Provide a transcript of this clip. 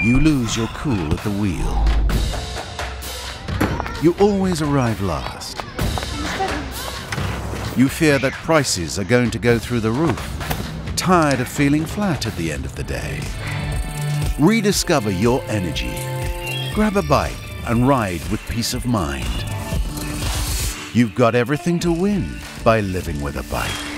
You lose your cool at the wheel. You always arrive last. You fear that prices are going to go through the roof. Tired of feeling flat at the end of the day. Rediscover your energy. Grab a bike and ride with peace of mind. You've got everything to win by living with a bike.